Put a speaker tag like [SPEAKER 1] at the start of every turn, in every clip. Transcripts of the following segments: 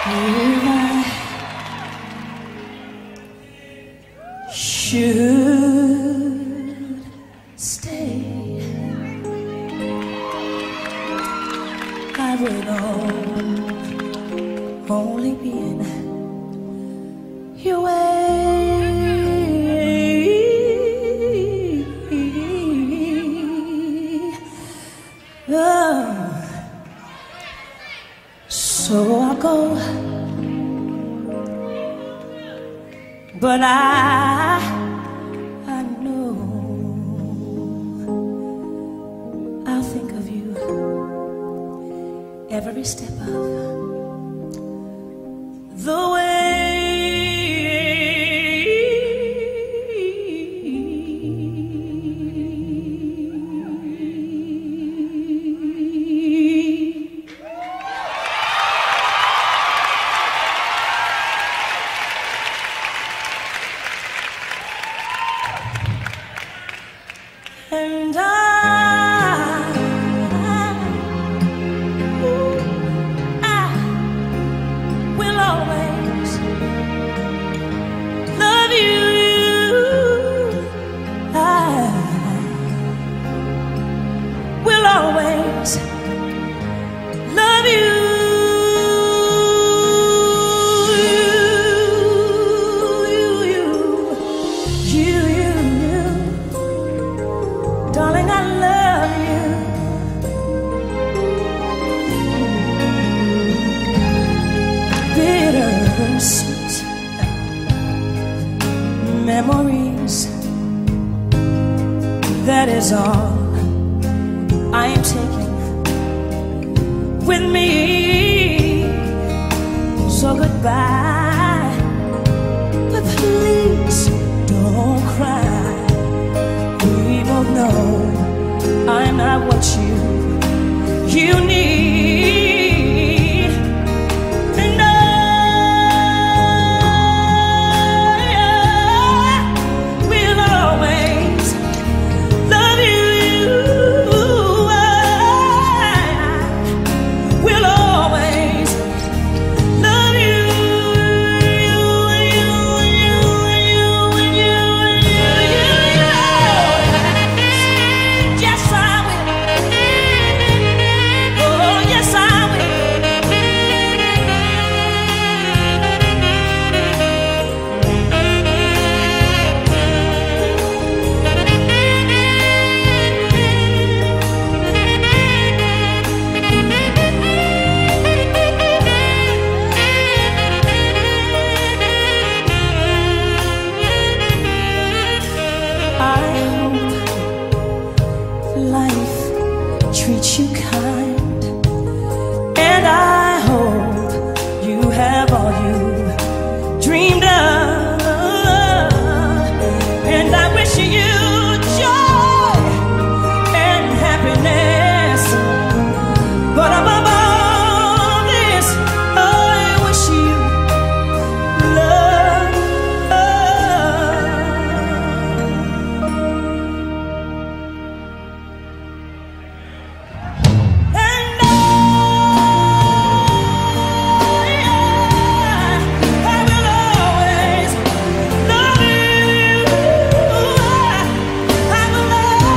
[SPEAKER 1] If I should stay, I would only be in your way. So I'll go, but I know I'll think of you every step of the way. And I will always love you. I will always love you. Darling, I love you. Bittersweet memories, that is all I am taking with me. So goodbye, but please don't cry. We both know I'm not what you need, and I will always love you. I will always love you. Yes, I will. Oh, yes, I will. I hope life treats you kind, and I hope you have all you dreamed of, and I wish you joy and happiness, but above all this, I wish you love. And I will always love you. I will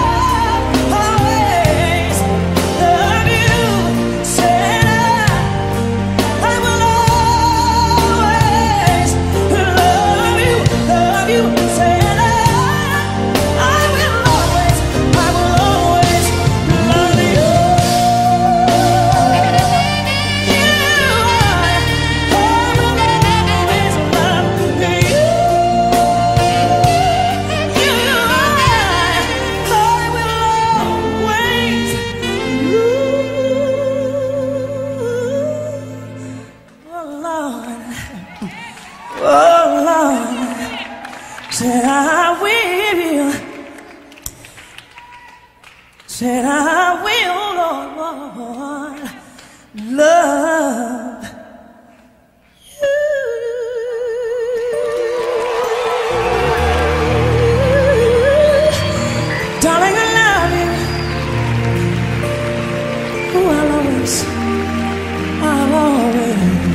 [SPEAKER 1] always love you. Said I will always love you, love you. Said I will always love you. Oh Lord, said I will, said I will, Lord, love you. Darling, I love you. Oh, I'll always